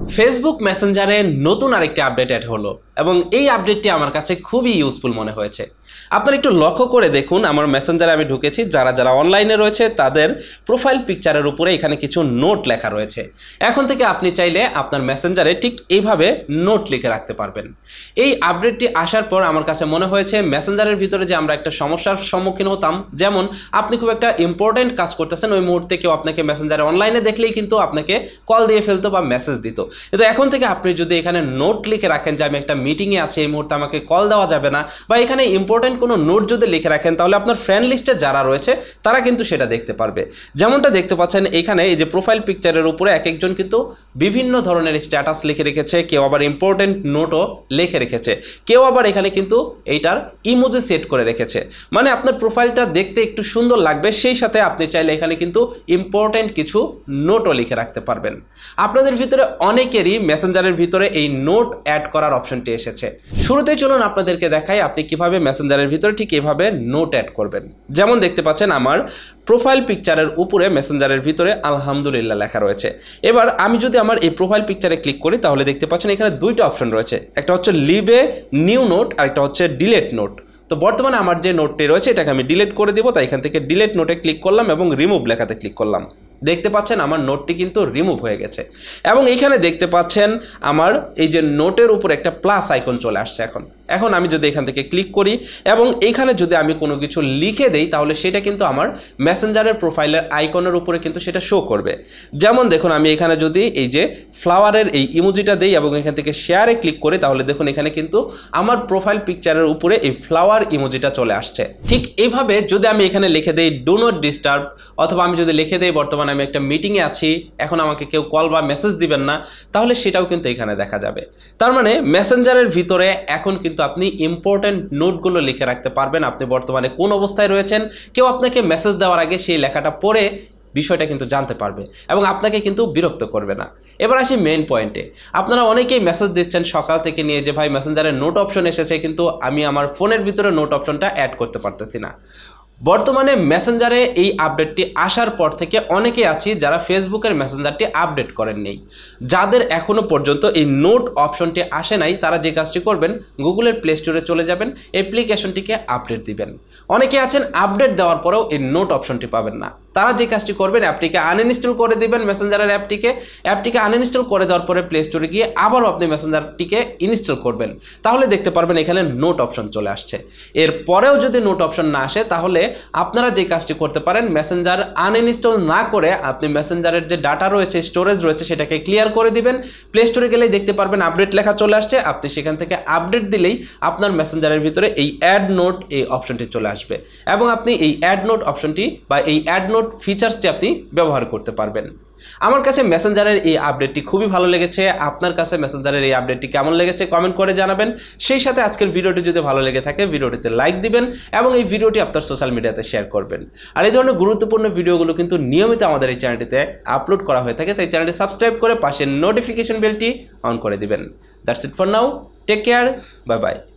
Facebook মেসেঞ্জারে নতুন আরেকটি আপডেট অ্যাড হলো এবং এই আপডেটটি আমার কাছে খুবই ইউজফুল মনে হয়েছে। আপনারা একটু লক্ষ্য করে দেখুন, আমার মেসেঞ্জারে আমি ঢুকেছি, যারা অনলাইনে রয়েছে তাদের প্রোফাইল পিকচারের উপরে এখানে কিছু নোট লেখা রয়েছে। এখন থেকে আপনি চাইলে আপনার মেসেঞ্জারে ঠিক এইভাবে নোট লিখে রাখতে পারবেন। এই আপডেটটি আসার পর আমার কাছে মনে হয়েছে মেসেঞ্জারের ভিতরে যে আমরা একটা সমস্যার সম্মুখীন হতাম, যেমন আপনি খুব একটা ইম্পর্টেন্ট কাজ করতেছেন, ওই মুহূর্তে কেউ আপনাকে মেসেঞ্জারে অনলাইনে দেখলেই কিন্তু আপনাকে কল দিয়ে ফেলতো বা মেসেজ দিত। কিন্তু এখন থেকে আপনি যদি এখানে নোট লিখে রাখেন যে আমি একটা মিটিংয়ে আছি, এই মুহূর্তে আমাকে কল দেওয়া যাবে না, বা এখানে ইম্পর্টেন্ট কোনো নোট যদি লিখে রাখেন, তাহলে আপনার ফ্রেন্ড লিস্টে যারা রয়েছে তারা কিন্তু সেটা দেখতে পারবে। যেমনটা দেখতে পাচ্ছেন এখানে এই যে প্রোফাইল পিকচারের উপরে এক একজন কিন্তু বিভিন্ন ধরনের স্ট্যাটাস লিখে রেখেছে, কেউ আবার ইম্পর্টেন্ট নোটও লিখে রেখেছে, কেউ আবার এখানে কিন্তু এইটার ইমোজি সেট করে রেখেছে। মানে আপনার প্রোফাইলটা দেখতে একটু সুন্দর লাগবে, সেই সাথে আপনি চাইলে এখানে কিন্তু ইম্পর্টেন্ট কিছু নোটও লিখে রাখতে পারবেন। আপনাদের ভিতরে অনেকেরই মেসেঞ্জারের ভিতরে এই নোট অ্যাড করার অপশনটি এসেছে। শুরুতেই চলুন আপনাদেরকে দেখাই আপনি কিভাবে মেসেঞ্জারের ভিতরে ঠিক এভাবে নোট অ্যাড করবেন। যেমন দেখতে পাচ্ছেন আমার প্রোফাইল পিকচারের উপরে মেসেঞ্জারের ভিতরে আলহামদুলিল্লাহ লেখা রয়েছে। এবার আমি যদি আমার এই প্রোফাইল পিকচারে ক্লিক করি, তাহলে দেখতে পাচ্ছেন এখানে দুইটা অপশন রয়েছে, একটা হচ্ছে লিভ এ নিউ নোট আর একটা হচ্ছে ডিলেট নোট। তো বর্তমানে আমার যে নোটটি রয়েছে এটাকে আমি ডিলিট করে দিব, তাই এখান থেকে ডিলিট নোটে ক্লিক করলাম এবং রিমুভ লেখাতে ক্লিক করলাম। দেখতে পাচ্ছেন আমার নোটটি কিন্তু রিমুভ হয়ে গেছে এবং এখানে দেখতে পাচ্ছেন আমার এই যে নোটের উপর একটা প্লাস আইকন চলে আসছে। এখন আমি যদি এখান থেকে ক্লিক করি এবং এখানে যদি আমি কোনো কিছু লিখে দেই, তাহলে সেটা কিন্তু আমার মেসেঞ্জারের প্রোফাইলের আইকনের উপরে কিন্তু সেটা শো করবে। যেমন দেখুন, আমি এখানে যদি এই যে ফ্লাওয়ারের এই ইমোজিটা দেই এবং এখান থেকে শেয়ারে ক্লিক করি, তাহলে দেখুন এখানে কিন্তু আমার প্রোফাইল পিকচারের উপরে এই ফ্লাওয়ার ইমোজিটা চলে আসছে। ঠিক এইভাবে যদি আমি এখানে লিখে দেই ডু নট ডিস্টার্ব, অথবা আমি যদি লিখে দেই বর্তমানে আমি একটা মিটিংয়ে আছি, এখন আমাকে কেউ কল বা মেসেজ দিবেন না, তাহলে সেটাও কিন্তু এখানে দেখা যাবে। তার মানে মেসেঞ্জারের ভিতরে এখন কিন্তু আপনি ইম্পর্টেন্ট নোটগুলো লিখে রাখতে পারবেন। আপনি বর্তমানে কোন অবস্থায় রয়েছেন, কেউ আপনাকে মেসেজ দেওয়ার আগে সেই লেখাটা পড়ে বিষয়টা কিন্তু জানতে পারবে এবং আপনাকে কিন্তু বিরক্ত করবে না। এবার আসি মেইন পয়েন্টে। আপনারা অনেকেই মেসেজ দিচ্ছেন সকাল থেকে নিয়ে যে ভাই মেসেঞ্জারে নোট অপশন এসেছে, কিন্তু আমি আমার ফোনের ভিতরে নোট অপশনটা অ্যাড করতে পারতেছি না। বর্তমানে মেসেঞ্জারে এই আপডেটটি আসার পর থেকে অনেকেই আছি যারা ফেসবুকের মেসেঞ্জারটি আপডেট করেন নেই। যাদের এখনও পর্যন্ত এই নোট অপশনটি আসে নাই, তারা যে কাজটি করবেন, গুগলের প্লে স্টোরে চলে যাবেন, অ্যাপ্লিকেশনটিকে আপডেট দিবেন। অনেকে আছেন আপডেট দেওয়ার পরেও এই নোট অপশনটি পাবেন না, তারা যে কাজটি করবেন, অ্যাপটিকে আনইনস্টল করে দিবেন, মেসেঞ্জারের অ্যাপটিকে আনইনস্টল করে দেওয়ার পরে প্লে স্টোরে গিয়ে আবারও আপনি মেসেঞ্জারটিকে ইনস্টল করবেন, তাহলে দেখতে পারবেন এখানে নোট অপশন চলে আসছে। এরপরেও যদি নোট অপশন না আসে, তাহলে আপনারা যে কাজটি করতে পারেন, মেসেঞ্জার আনইনস্টল না করে আপনি মেসেঞ্জারের যে ডাটা রয়েছে, স্টোরেজ রয়েছে, সেটাকে ক্লিয়ার করে দিবেন। প্লে স্টোরে গেলেই দেখতে পারবেন আপডেট লেখা চলে আসছে, আপনি সেখান থেকে আপডেট দিলেই আপনার মেসেঞ্জারের ভিতরে এই অ্যাড নোট এই অপশনটি চলে আসবে এবং আপনি এই অ্যাড নোট অপশনটি বা এই অ্যাড নোট ফিচার্সটি আপনি ব্যবহার করতে পারবেন। আমার কাছে মেসেঞ্জারের এই আপডেটটি খুবই ভালো লেগেছে। আপনার কাছে মেসেঞ্জারের এই আপডেটটি কেমন লেগেছে কমেন্ট করে জানাবেন। সেই সাথে আজকের ভিডিওটি যদি ভালো লেগে থাকে, ভিডিওটিতে লাইক দিবেন এবং এই ভিডিওটি আপনার সোশ্যাল মিডিয়াতে শেয়ার করবেন। আর এই ধরনের গুরুত্বপূর্ণ ভিডিওগুলো কিন্তু নিয়মিত আমাদের এই চ্যানেলটিতে আপলোড করা হয়ে থাকে, তাই চ্যানেলটি সাবস্ক্রাইব করে পাশের নোটিফিকেশন বেলটি অন করে দিবেন। That's it for now, take care, bye by.